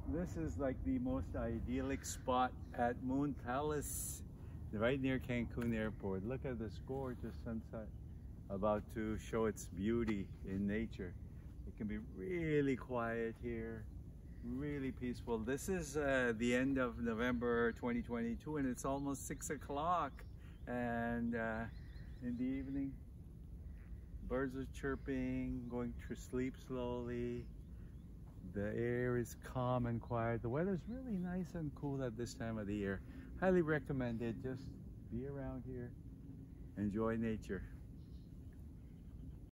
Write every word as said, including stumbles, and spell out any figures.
This is like the most idyllic spot at Moon Palace, right near Cancun Airport. Look at this gorgeous sunset about to show its beauty in nature. It can be really quiet here, really peaceful. This is uh, the end of November twenty twenty-two, and it's almost six o'clock. And uh, in the evening, birds are chirping, going to sleep slowly. The air is calm and quiet. The weather's really nice and cool at this time of the year. Highly recommended. Just be around here, enjoy nature.